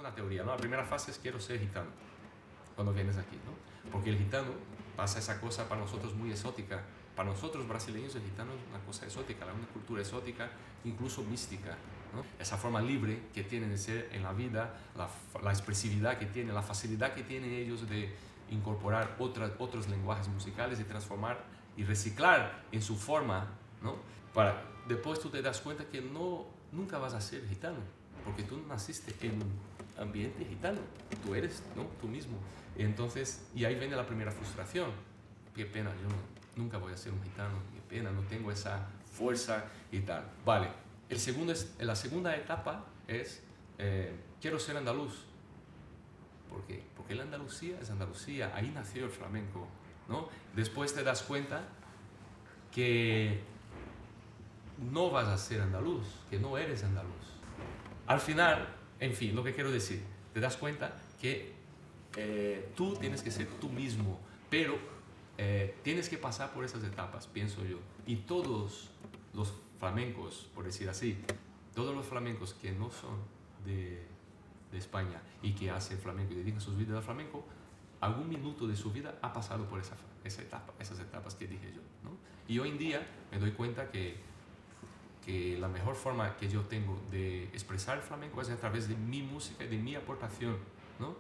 una teoría, ¿no? La primera fase es quiero ser gitano cuando vienes aquí, ¿no? Porque el gitano pasa esa cosa para nosotros muy exótica. Para nosotros brasileños el gitano es una cosa exótica, una cultura exótica, incluso mística, ¿no? Esa forma libre que tienen de ser en la vida, la expresividad que tienen, la facilidad que tienen ellos de incorporar otros lenguajes musicales y transformar y reciclar en su forma, ¿no? Después tú te das cuenta que nunca vas a ser gitano, porque tú naciste en un ambiente gitano, tú eres, ¿no? Tú mismo. Entonces, y ahí viene la primera frustración. Qué pena, nunca voy a ser un gitano, qué pena, no tengo esa fuerza y tal. Vale, la segunda etapa es, quiero ser andaluz. ¿Por qué? Porque la Andalucía es Andalucía, ahí nació el flamenco, ¿no? Después te das cuenta que no vas a ser andaluz, que no eres andaluz. Al final, en fin, lo que quiero decir, te das cuenta que tú tienes que ser tú mismo, pero tienes que pasar por esas etapas, pienso yo. Y todos los flamencos, por decir así, todos los flamencos que no son de España y que hacen flamenco y dedican sus vidas al flamenco, algún minuto de su vida ha pasado por esa etapa, esas etapas que dije yo, ¿no? Y hoy en día me doy cuenta que la mejor forma que yo tengo de expresar el flamenco es a través de mi música y de mi aportación, ¿no?